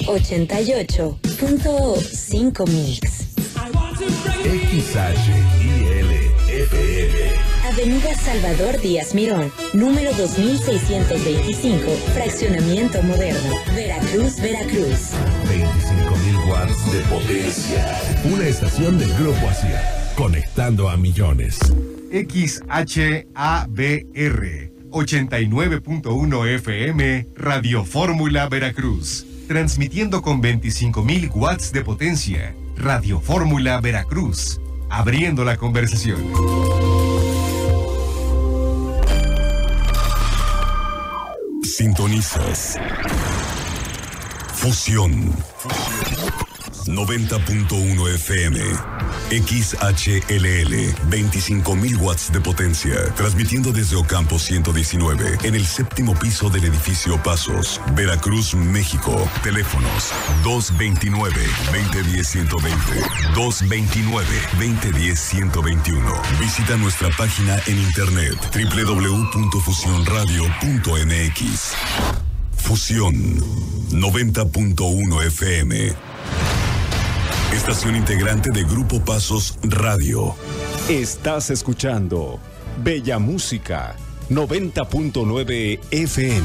88.5 Mix. XHILFM. Avenida Salvador Díaz Mirón, número 2625, Fraccionamiento Moderno, Veracruz, Veracruz. 25.000 watts de potencia. Una estación del Grupo Asia, conectando a millones. XHABR 89.1 FM, Radio Fórmula Veracruz. Transmitiendo con 25.000 watts de potencia. Radio Fórmula Veracruz. Abriendo la conversación. Sintonizas Fusión 90.1 FM XHLL 25.000 watts de potencia, transmitiendo desde Ocampo 119 en el séptimo piso del edificio Pasos, Veracruz, México. Teléfonos 229-2010-120, 229-2010-121. Visita nuestra página en internet www.fusionradio.mx. Fusión 90.1 FM. Estación integrante de Grupo Pasos Radio. Estás escuchando Bella Música 90.9 FM.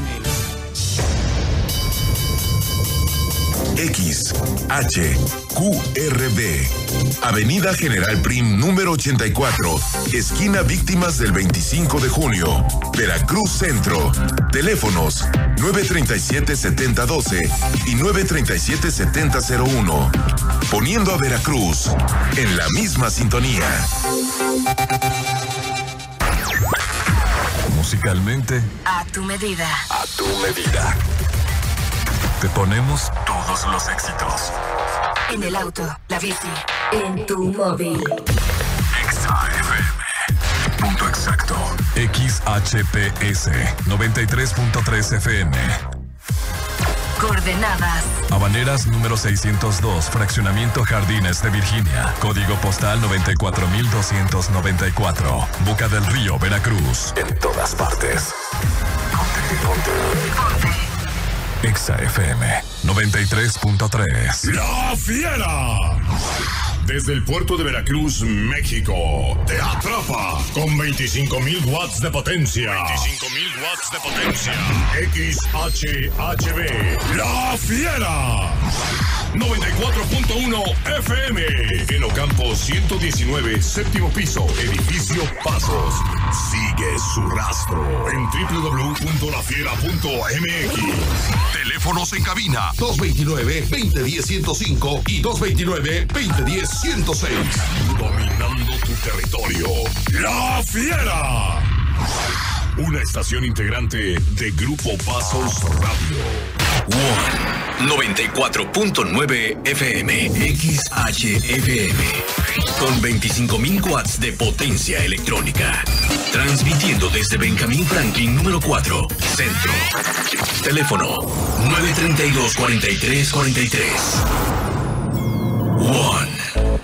XHQRB, Avenida General Prim número 84, esquina Víctimas del 25 de junio, Veracruz Centro. Teléfonos 937-7012 y 937-7001. Poniendo a Veracruz en la misma sintonía. Musicalmente, A tu medida. a tu medida. Te ponemos todos los éxitos. En el auto, la bici, en tu móvil. XAFM. Punto exacto. XHPS 93.3 FM. Coordenadas. Habaneras número 602, Fraccionamiento Jardines de Virginia. Código postal 94.294. Boca del Río, Veracruz. En todas partes. Ponte. XAFM 93.3. ¡La Fiera! Desde el puerto de Veracruz, México, te atrapa con 25.000 watts de potencia. 25.000 watts de potencia. XHHB, La Fiera. 94.1 FM. En Ocampo 119, séptimo piso, edificio Pasos. Sigue su rastro en www.lafiera.mx. Teléfonos en cabina 229-2010-105 y 229-2010-106. Dominando tu territorio. ¡La Fiera! Una estación integrante de Grupo Pasos Radio. One 94.9 FM XHFM con 25.000 watts de potencia electrónica. Transmitiendo desde Benjamín Franklin número 4, Centro. Teléfono 932-4343. One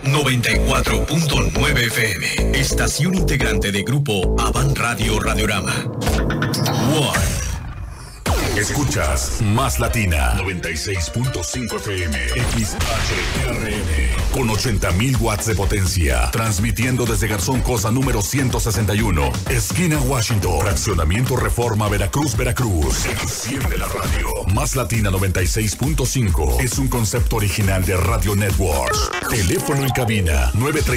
94.9 FM. Estación integrante de Grupo Avan Radio Radiorama. One. Escuchas Más Latina 96.5 FM XHRN con 80.000 watts de potencia, transmitiendo desde Garzón Cosa número 161, esquina Washington, Fraccionamiento Reforma, Veracruz, Veracruz. Enciende la radio. Más Latina 96.5 es un concepto original de Radio Networks. Teléfono en cabina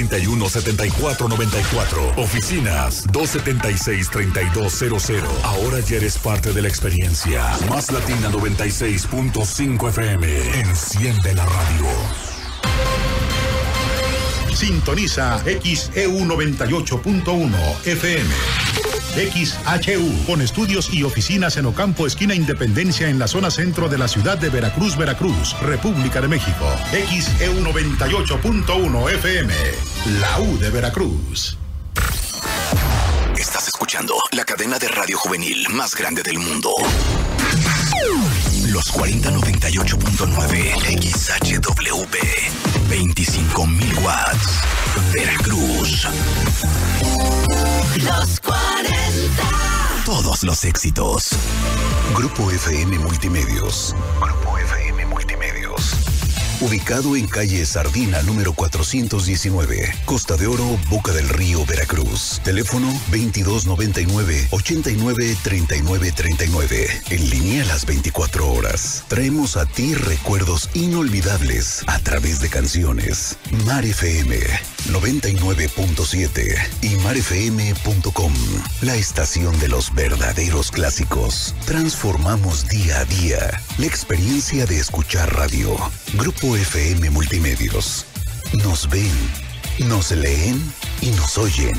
931-7494. Oficinas 276-3200. Ahora ya eres parte de la experiencia. Más Latina 96.5 FM. Enciende la radio. Sintoniza XEU 98.1 FM. XHU, con estudios y oficinas en Ocampo, esquina Independencia, en la zona centro de la ciudad de Veracruz, Veracruz, República de México. XEU 98.1 FM, la U de Veracruz. Estás escuchando la cadena de radio juvenil más grande del mundo. Los 4098.9 XHWB. 25.000 watts. Veracruz. Los 40. Todos los éxitos. Grupo FM Multimedios. Grupo FM Multimedios. ubicado en calle Sardina número 419, Costa de Oro, Boca del Río, Veracruz. Teléfono 2299-893939. En línea las 24 horas. Traemos a ti recuerdos inolvidables a través de canciones. Mar FM 99.7 y marfm.com. La estación de los verdaderos clásicos. Transformamos día a día la experiencia de escuchar radio. Grupo FM Multimedios. Nos ven, nos leen y nos oyen.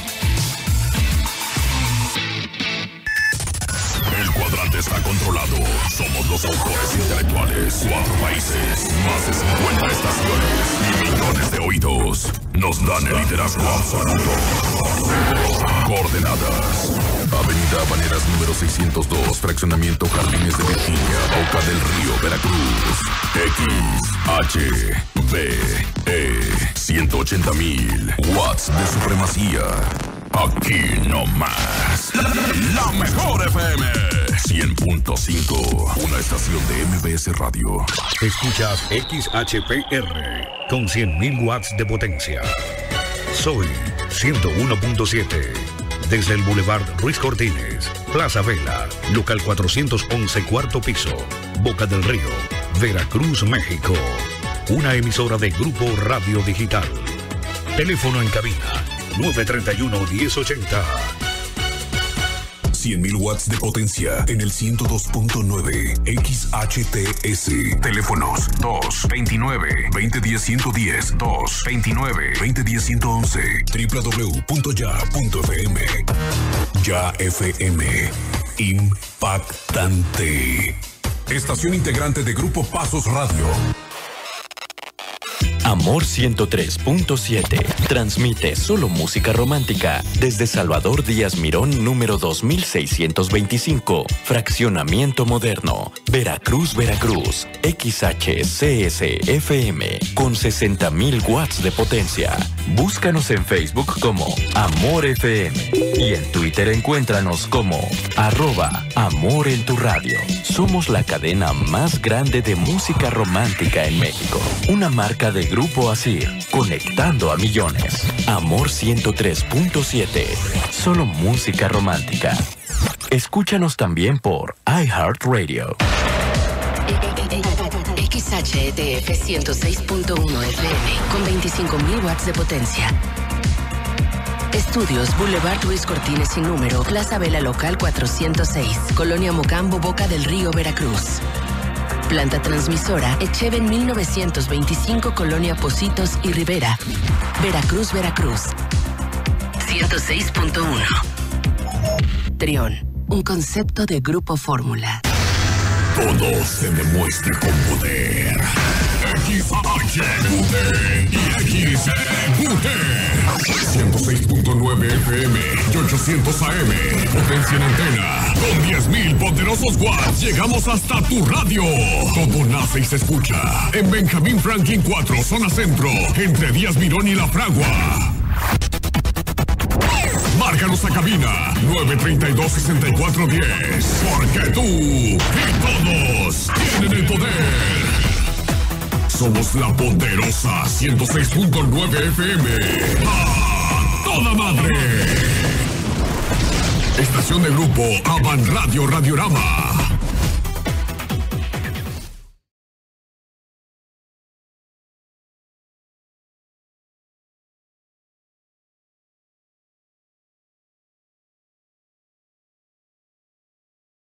El cuadrante está controlado. Somos los autores intelectuales. 4 países, más de 50 estaciones y millones de oídos. Nos dan el liderazgo absoluto. Coordenadas: Avenida Baneras número 602, Fraccionamiento Jardines de Virginia, Boca del Río, Veracruz. XHBE 180,000 watts de supremacía. Aquí no más. La mejor FM 100.5, una estación de MBS Radio. Escuchas XHPR con 100,000 watts de potencia. Soy 101.7. Desde el Boulevard Ruiz Cortines, Plaza Vela, local 411, cuarto piso, Boca del Río, Veracruz, México. Una emisora de Grupo Radio Digital. Teléfono en cabina 931-1080. 100,000 watts de potencia en el 102.9 XHTS. Teléfonos 229-2010-110, 229-2010-111, www.ya.fm. Ya FM. Impactante. Estación integrante de Grupo Pasos Radio. Amor 103.7 transmite solo música romántica desde Salvador Díaz Mirón número 2625, Fraccionamiento Moderno, Veracruz, Veracruz. XHCSFM con 60,000 watts de potencia. Búscanos en Facebook como Amor FM y en Twitter encuéntranos como @Amor en tu radio. Somos la cadena más grande de música romántica en México. Una marca de Grupo Asir, conectando a millones. Amor 103.7, solo música romántica. Escúchanos también por iHeartRadio. XHETF 106.1 FM con 25,000 watts de potencia. Estudios Boulevard Ruiz Cortines sin número, Plaza Vela local 406, Colonia Mocambo, Boca del Río, Veracruz. Planta transmisora Echeven 1925, Colonia Pocitos y Rivera, Veracruz, Veracruz. 106.1. Trión, un concepto de Grupo Fórmula. Todo se demuestra con poder. XHQT y XQT. 106.9 FM y 800 AM. Potencia en antena. Con 10,000 poderosos watts llegamos hasta tu radio. Todo nace y se escucha. En Benjamín Franklin 4, zona centro. Entre Díaz Mirón y La Fragua. Márcanos a cabina 932-6410. Porque tú y todos tienen el poder. Somos la poderosa 106.9 FM. ¡A toda madre! Estación de Grupo Avan Radio Radiorama.